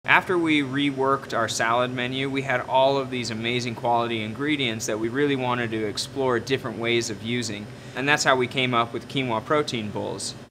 After we reworked our salad menu, we had all of these amazing quality ingredients that we really wanted to explore different ways of using. And that's how we came up with quinoa protein bowls.